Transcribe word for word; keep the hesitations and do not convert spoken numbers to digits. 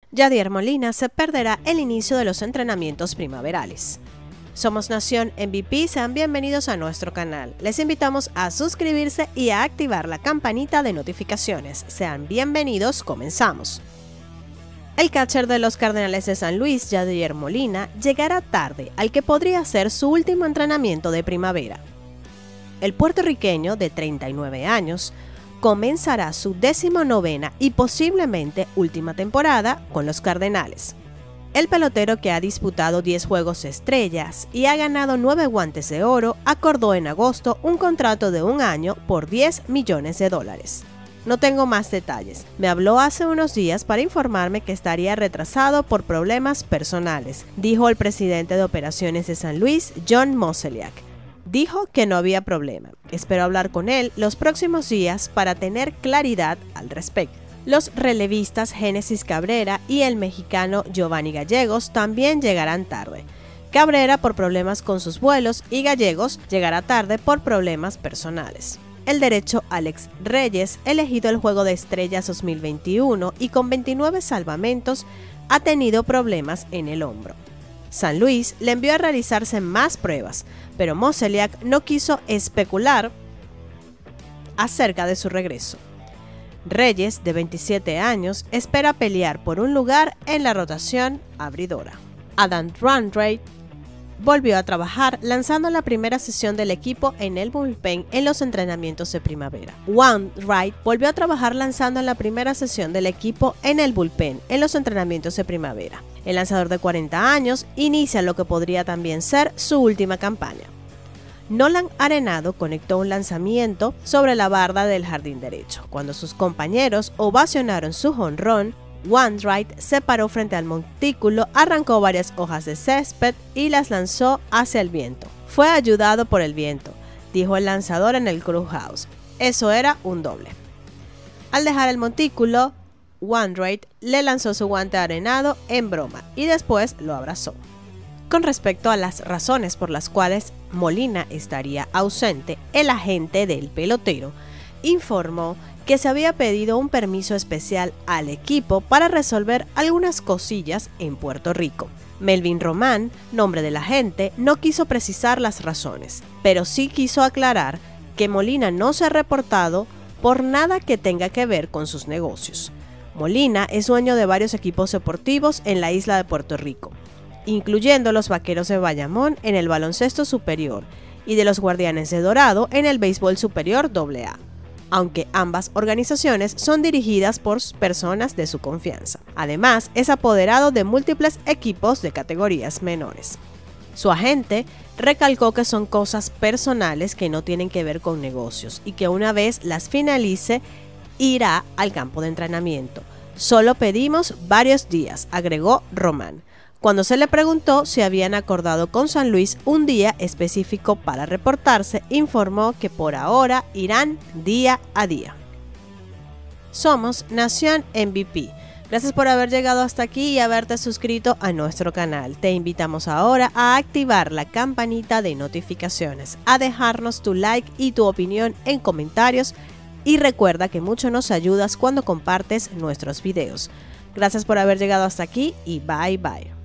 Yadier Molina se perderá el inicio de los entrenamientos primaverales. Somos Nación M V P, sean bienvenidos a nuestro canal. Les invitamos a suscribirse y a activar la campanita de notificaciones. Sean bienvenidos, comenzamos. El catcher de los Cardenales de San Luis, Yadier Molina, llegará tarde al que podría ser su último entrenamiento de primavera. El puertorriqueño, de treinta y nueve años, comenzará su decimonovena y posiblemente última temporada con los Cardenales. El pelotero, que ha disputado diez juegos estrellas y ha ganado nueve guantes de oro, acordó en agosto un contrato de un año por diez millones de dólares. No tengo más detalles. Me habló hace unos días para informarme que estaría retrasado por problemas personales, dijo el presidente de operaciones de San Luis, John Mozeliak. Dijo que no había problema. Espero hablar con él los próximos días para tener claridad al respecto. Los relevistas Génesis Cabrera y el mexicano Giovanni Gallegos también llegarán tarde. Cabrera por problemas con sus vuelos y Gallegos llegará tarde por problemas personales. El derecho Alex Reyes, elegido el Juego de Estrellas dos mil veintiuno y con veintinueve salvamentos, ha tenido problemas en el hombro. San Luis le envió a realizarse más pruebas, pero Mozeliak no quiso especular acerca de su regreso. Reyes, de veintisiete años, espera pelear por un lugar en la rotación abridora. Adam Wainwright volvió a trabajar lanzando la primera sesión del equipo en el bullpen en los entrenamientos de primavera. Wainwright volvió a trabajar lanzando en la primera sesión del equipo en el bullpen en los entrenamientos de primavera. El lanzador de cuarenta años inicia lo que podría también ser su última campaña. Nolan Arenado conectó un lanzamiento sobre la barda del jardín derecho. Cuando sus compañeros ovacionaron su jonrón, Wainwright se paró frente al montículo, arrancó varias hojas de césped y las lanzó hacia el viento. Fue ayudado por el viento, dijo el lanzador en el clubhouse. Eso era un doble. Al dejar el montículo, Wainwright le lanzó su guante a Arenado en broma y después lo abrazó. Con respecto a las razones por las cuales Molina estaría ausente, el agente del pelotero informó que se había pedido un permiso especial al equipo para resolver algunas cosillas en Puerto Rico. Melvin Román, nombre del agente, no quiso precisar las razones, pero sí quiso aclarar que Molina no se ha reportado por nada que tenga que ver con sus negocios. Molina es dueño de varios equipos deportivos en la isla de Puerto Rico, incluyendo los Vaqueros de Bayamón en el baloncesto superior y de los Guardianes de Dorado en el béisbol superior doble A, aunque ambas organizaciones son dirigidas por personas de su confianza. Además, es apoderado de múltiples equipos de categorías menores. Su agente recalcó que son cosas personales que no tienen que ver con negocios y que una vez las finalice, irá al campo de entrenamiento. Solo pedimos varios días, agregó Román. Cuando se le preguntó si habían acordado con San Luis un día específico para reportarse, informó que por ahora irán día a día. Somos Nación M V P. Gracias por haber llegado hasta aquí y haberte suscrito a nuestro canal. Te invitamos ahora a activar la campanita de notificaciones, a dejarnos tu like y tu opinión en comentarios y recuerda que mucho nos ayudas cuando compartes nuestros videos. Gracias por haber llegado hasta aquí y bye bye.